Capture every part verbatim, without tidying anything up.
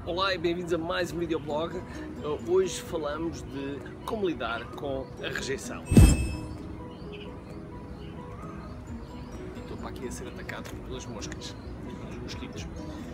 Olá e bem-vindos a mais um videoblog. Hoje falamos de como lidar com a rejeição. E estou para aqui a ser atacado pelas moscas, pelos mosquitos.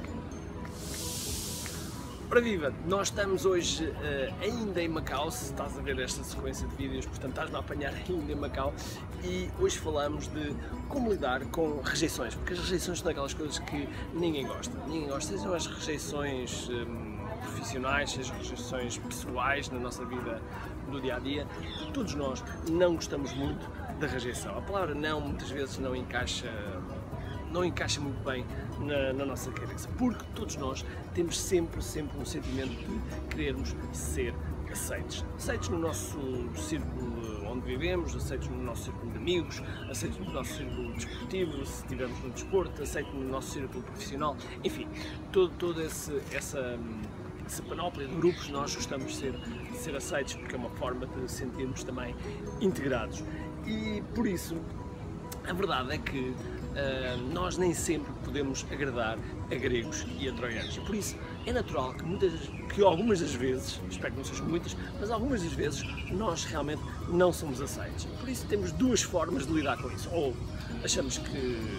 Para viva, nós estamos hoje uh, ainda em Macau, se estás a ver esta sequência de vídeos, portanto estás-me a apanhar ainda em Macau, e hoje falamos de como lidar com rejeições, porque as rejeições são aquelas coisas que ninguém gosta. Ninguém gosta, sejam as rejeições um, profissionais, sejam as rejeições pessoais na nossa vida do dia-a-dia. Todos nós não gostamos muito da rejeição. A palavra não muitas vezes não encaixa não encaixa muito bem na, na nossa cabeça, porque todos nós temos sempre, sempre um sentimento de querermos ser aceitos. Aceitos no nosso círculo onde vivemos, aceitos no nosso círculo de amigos, aceitos no nosso círculo desportivo, se estivermos no desporto, aceitos no nosso círculo profissional, enfim, todo, todo esse, essa, essa panóplia de grupos nós gostamos de ser, de ser aceitos, porque é uma forma de sentirmos também integrados. E por isso, a verdade é que Uh, nós nem sempre podemos agradar a gregos e a troianos, e por isso é natural que, muitas, que algumas das vezes, espero que não sejam muitas, mas algumas das vezes nós realmente não somos aceitos. Por isso temos duas formas de lidar com isso: ou achamos que,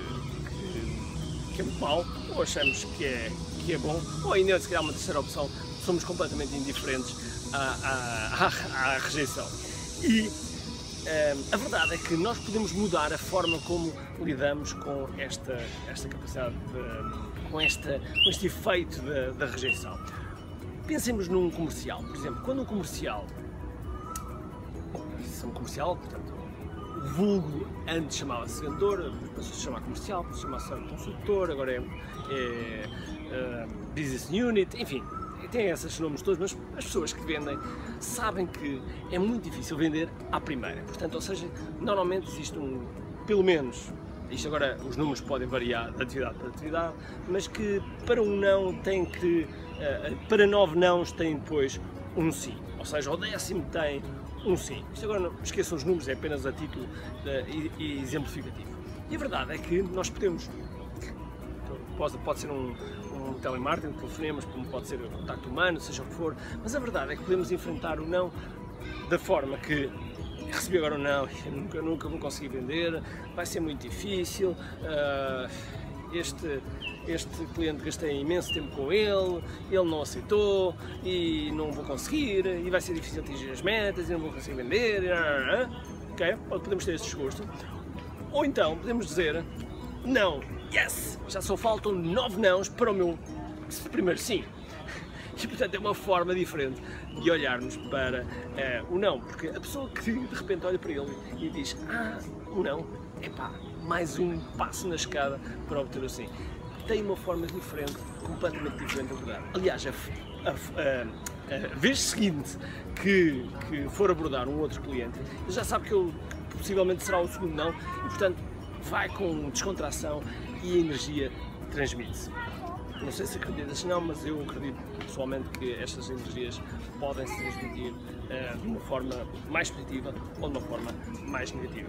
que, que é muito mau, ou achamos que é, que é bom, ou ainda se calhar uma terceira opção, somos completamente indiferentes à, à, à, à rejeição. E Uh, a verdade é que nós podemos mudar a forma como lidamos com esta, esta capacidade, de, com, esta, com este efeito da, da rejeição. Pensemos num comercial, por exemplo, quando um comercial, se é um comercial, portanto, o vulgo antes chamava-se vendedor, depois se chama comercial, depois chama-se consultor, agora é, é uh, business unit, enfim. Tem esses nomes todos, mas as pessoas que vendem sabem que é muito difícil vender à primeira. Portanto, ou seja, normalmente existe um, pelo menos, isto agora os números podem variar de atividade para atividade, mas que para um não tem que, para nove nãos tem depois um sim. Ou seja, o décimo tem um sim. Isto agora não esqueçam os números, é apenas a título e exemplificativo. E a verdade é que nós podemos, pode, pode ser um um telemarketing, telefonemas, como pode ser o contacto humano, seja o que for, mas a verdade é que podemos enfrentar o não da forma que recebi agora o não, eu nunca, nunca vou conseguir vender, vai ser muito difícil, uh, este, este cliente gastei imenso tempo com ele, ele não aceitou e não vou conseguir, e vai ser difícil atingir as metas e não vou conseguir vender, ok? Podemos ter esse discurso. Ou então podemos dizer, não, yes, já só faltam nove nãos para o meu primeiro sim. E portanto é uma forma diferente de olharmos para uh, o não, porque a pessoa que de repente olha para ele e diz, ah, o não, epá, mais um passo na escada para obter o sim, tem uma forma diferente, completamente diferente de abordar. Aliás, a, a, a, a vez seguinte que, que for abordar um outro cliente, ele já sabe que ele possivelmente será o segundo não, e portanto vai com descontração e a energia transmite-se. Não sei se acreditas ou não, mas eu acredito pessoalmente que estas energias podem se transmitir uh, de uma forma mais positiva ou de uma forma mais negativa.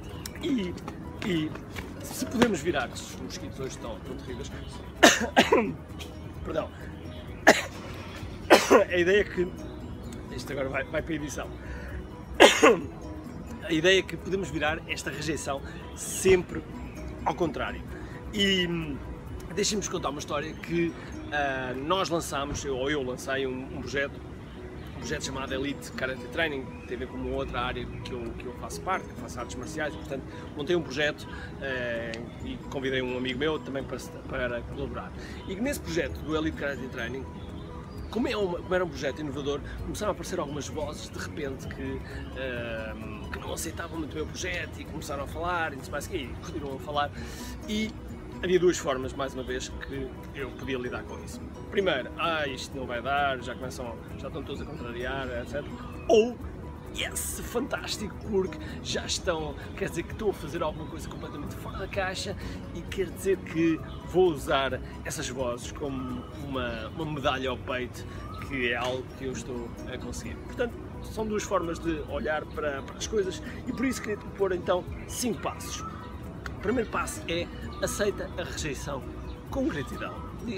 E, e se podemos virar, os mosquitos hoje estão, estão terríveis, perdão, a ideia é que, isto agora vai, vai para a edição, a ideia é que podemos virar esta rejeição sempre ao contrário. E deixem-me contar uma história que uh, nós lançámos, eu, ou eu lancei um, um projeto, um projeto chamado Elite Karate Training, tem a ver com uma outra área que eu, que eu faço parte, que eu faço artes marciais, e portanto montei um projeto uh, e convidei um amigo meu também para, para colaborar. E nesse projeto do Elite Karate Training, Como, é uma, como era um projeto inovador, começaram a aparecer algumas vozes de repente que, uh, que não aceitavam muito bem o projeto e começaram a falar, e não sei mais o quê, e continuam a falar. E havia duas formas, mais uma vez, que eu podia lidar com isso. Primeiro, ah, isto não vai dar, já começam, já estão todos a contrariar, etcétera. Ou, yes, fantástico, porque já estão, quer dizer que estou a fazer alguma coisa completamente fora da caixa e quer dizer que vou usar essas vozes como uma, uma medalha ao peito, que é algo que eu estou a conseguir. Portanto, são duas formas de olhar para, para as coisas e por isso queria propor então cinco passos. O primeiro passo é aceita a rejeição com gratidão. Diz,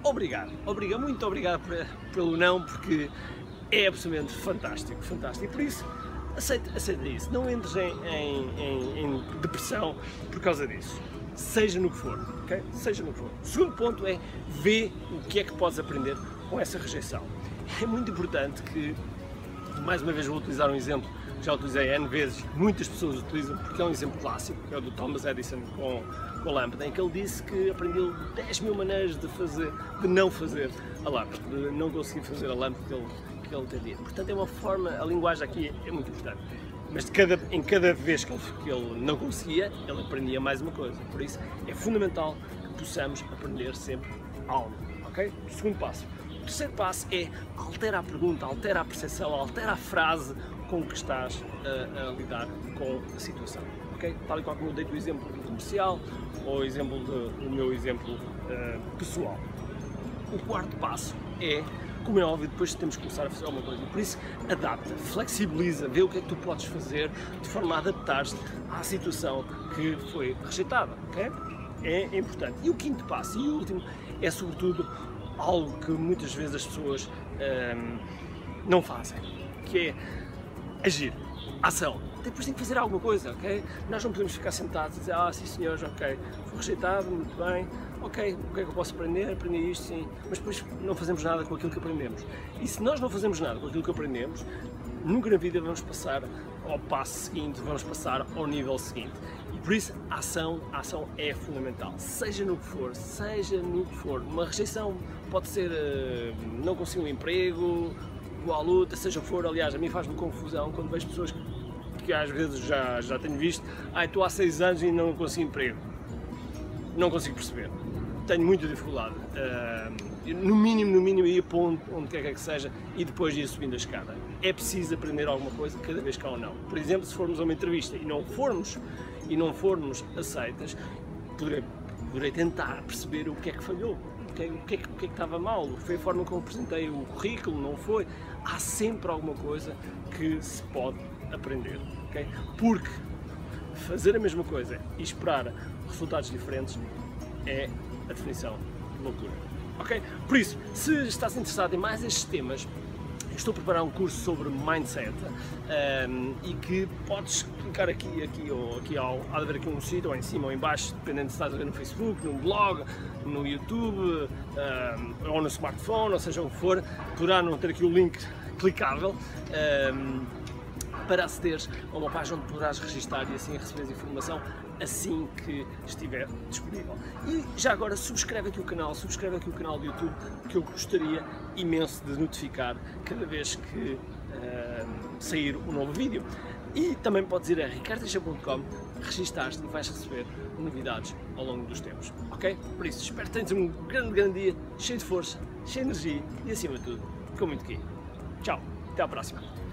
obrigado, obrigado, muito obrigado pelo não, porque é absolutamente fantástico, fantástico. E por isso, aceita, aceita isso, não entres em, em, em, em depressão por causa disso, seja no que for, ok? Seja no que for. O segundo ponto é, vê o que é que podes aprender com essa rejeição. É muito importante que, mais uma vez vou utilizar um exemplo que já utilizei N vezes, muitas pessoas utilizam, porque é um exemplo clássico, que é o do Thomas Edison com, com a lâmpada, em que ele disse que aprendeu dez mil maneiras de fazer, de não fazer a lâmpada, de não conseguir fazer a lâmpada que ele, que ele entendia. Portanto, é uma forma, a linguagem aqui é, é muito importante. Mas de cada, em cada vez que ele, que ele não conseguia, ele aprendia mais uma coisa. Por isso, é fundamental que possamos aprender sempre algo, ok? O segundo passo. O terceiro passo é altera a pergunta, altera a percepção, altera a frase com que estás a, a lidar com a situação, ok? Tal e qual como eu dei o exemplo do comercial ou o exemplo do, do meu exemplo uh, pessoal. O quarto passo é, como é óbvio, depois temos que começar a fazer alguma coisa, e por isso adapta, flexibiliza, vê o que é que tu podes fazer de forma a adaptar-te à situação que foi rejeitada, ok? É importante. E o quinto passo e o último é sobretudo algo que muitas vezes as pessoas hum, não fazem, que é agir, ação. Depois tem que fazer alguma coisa, ok? Nós não podemos ficar sentados e dizer, ah, sim senhores, ok, fui rejeitado, muito bem, ok, o que é que eu posso aprender? Aprendi isto, sim, mas depois não fazemos nada com aquilo que aprendemos. E se nós não fazemos nada com aquilo que aprendemos, nunca na vida vamos passar ao passo seguinte, vamos passar ao nível seguinte. E por isso, a ação, a ação é fundamental, seja no que for, seja no que for. Uma rejeição pode ser, uh, não consigo um emprego, igual luta, seja o que for. Aliás, a mim faz-me confusão quando vejo pessoas que, que às vezes já, já tenho visto, ah, estou há seis anos e não consigo emprego. Não consigo perceber. Tenho muita dificuldade. Uh, no mínimo, no mínimo, ia para onde, onde quer que seja e depois ia subindo a escada. É preciso aprender alguma coisa cada vez que há ou não. Por exemplo, se formos a uma entrevista e não formos, e não formos aceitas, poderei, poderei tentar perceber o que é que falhou, o que é, o que é, o que é que estava mal, foi a forma como apresentei o currículo, não foi. Há sempre alguma coisa que se pode aprender, ok? Porque fazer a mesma coisa e esperar resultados diferentes é a definição de loucura, ok? Por isso, se estás interessado em mais estes temas, estou a preparar um curso sobre mindset um, e que podes clicar aqui, aqui ou aqui ao, há de haver aqui um sítio, ou em cima ou em baixo, dependendo se estás a ver no Facebook, no blog, no YouTube um, ou no smartphone, ou seja o que for, poderá não ter aqui o link clicável um, para acederes a uma página onde poderás registar e assim receberes informação assim que estiver disponível. E já agora subscreve aqui o canal, subscreve aqui o canal do YouTube, que eu gostaria imenso de notificar cada vez que uh, sair um novo vídeo. E também podes ir a ricardo teixeira ponto com, registar-te e vais receber novidades ao longo dos tempos, ok? Por isso, espero que tenhas um grande, grande dia, cheio de força, cheio de energia e acima de tudo, com muito aqui. Tchau, até à próxima!